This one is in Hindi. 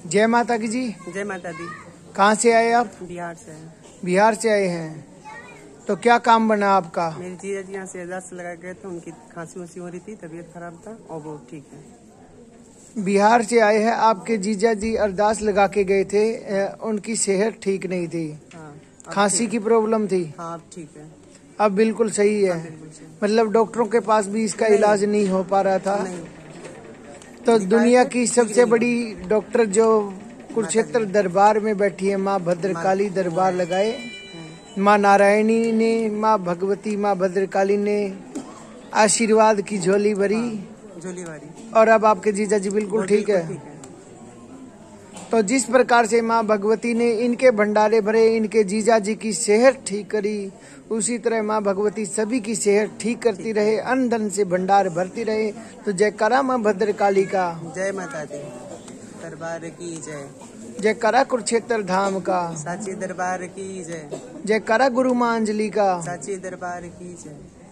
जय माता की जी। जय माता दी। कहाँ से आए आप? बिहार से है। बिहार से आए हैं, तो क्या काम बना आपका? मेरी जीजा जी यहाँ से अरदास लगा गए थे, उनकी खांसी उसी हो रही थी, तबीयत खराब था और वो ठीक है। बिहार से आए हैं, आपके जीजा जी अरदास लगा के गए थे, उनकी सेहत ठीक नहीं थी। हाँ, खांसी की प्रॉब्लम थी। हाँ, अब ठीक है। अब बिल्कुल सही है। हाँ, बिल्कुल सही। मतलब डॉक्टरों के पास भी इसका इलाज नहीं हो पा रहा था। नहीं। तो दुनिया की सबसे बड़ी डॉक्टर जो कुरुक्षेत्र दरबार में बैठी है, माँ भद्रकाली दरबार लगाए, माँ नारायणी ने, माँ भगवती, माँ भद्रकाली ने आशीर्वाद की झोली भरी। झोली भरी। और अब आपके जीजा जी बिल्कुल ठीक है। तो जिस प्रकार से माँ भगवती ने इनके भंडारे भरे, इनके जीजा जी की सेहत ठीक करी, उसी तरह माँ भगवती सभी की सेहत ठीक करती रहे, अन्न धन से भंडार भरती रहे। तो जयकारा माँ भद्रकाली का। जय माता दी। दरबार की जय। जयकारा कुरुक्षेत्र धाम का। साची दरबार की जय। जयकारा गुरु माँ अंजलि का। साची दरबार की जय।